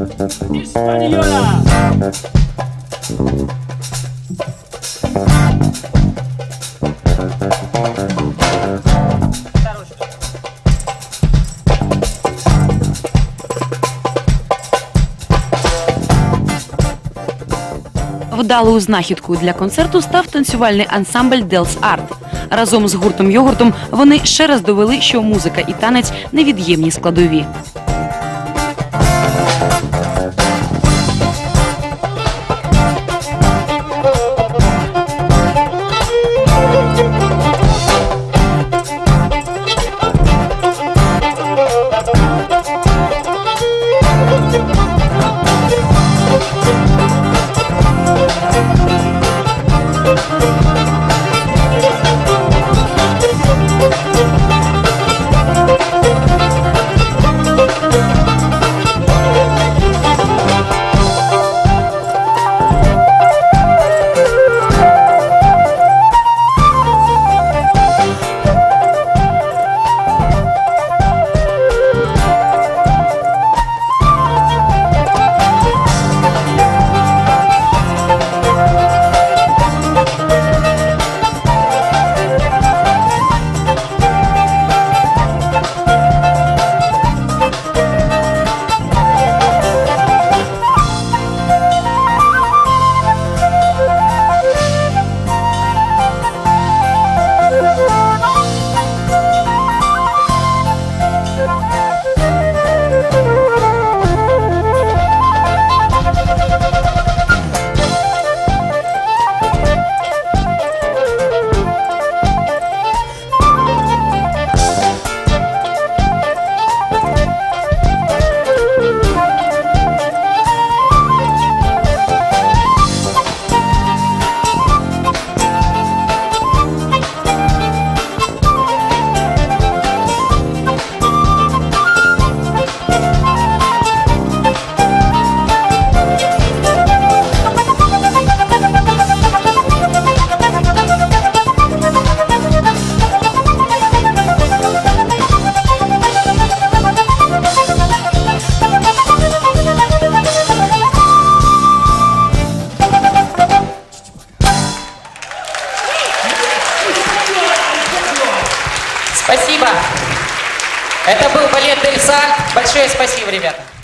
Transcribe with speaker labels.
Speaker 1: Вдалою знахідкою для концерту став танцювальний ансамбль Делс Арт. Разом з гуртом «Йогуртом» вони ще раз довели, що музика і танець – невід'ємні складові.
Speaker 2: Спасибо. Это был балет «Делс Арт». Большое спасибо, ребята.